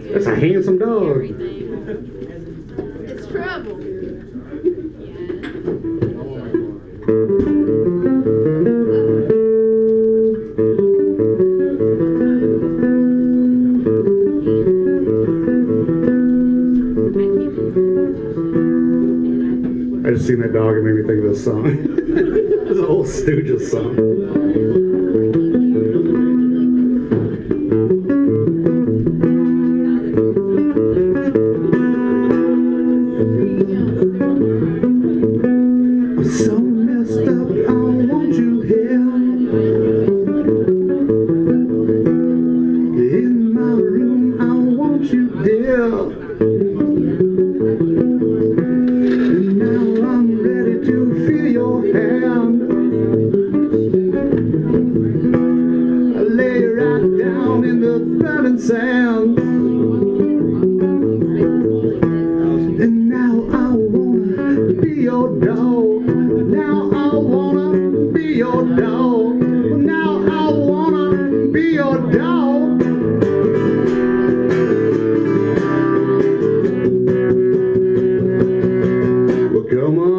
That's a handsome dog. It's trouble. I just seen that dog and made me think of this song. It's an old Stooges song. I'm so messed up, I want you here. In my room, I want you there. And now I'm ready to feel your hand. I lay right down in the burning sand. And now I wanna be your dog. Now I wanna be your dog. Now I wanna be your dog. Well, come on.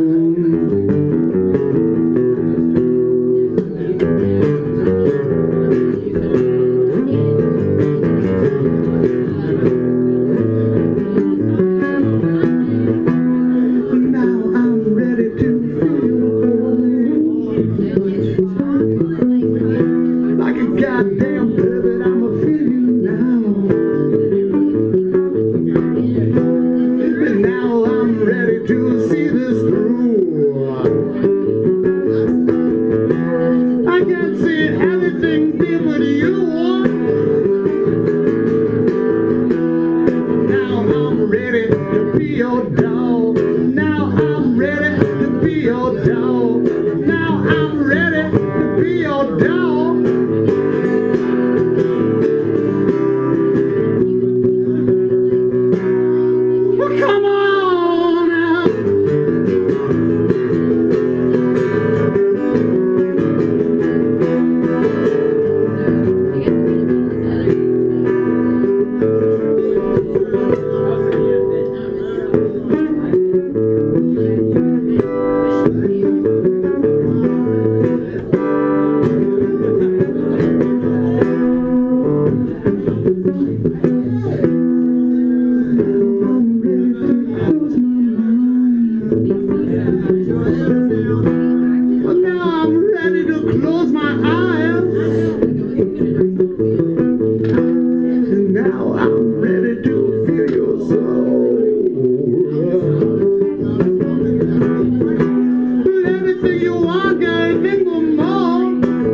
Now I'm ready to feel like a goddamn pervert. I'ma feel you now. And now I'm ready to see this through. I can't see anything different you want. Now I'm ready to be your dog. Now I'm ready to be your dog. Now I'm ready to be your dog. Well, come on now. Well, now I'm ready to close my eyes. And now I'm ready to feel your soul. Anything you want, girl, anything more.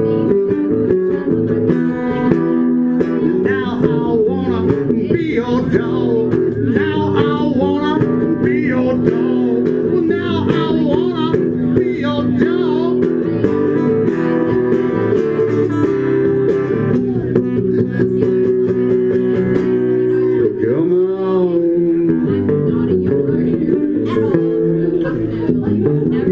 Now I wanna be your dog. Now I wanna be your dog. Well, now I wanna be your dog. Come on.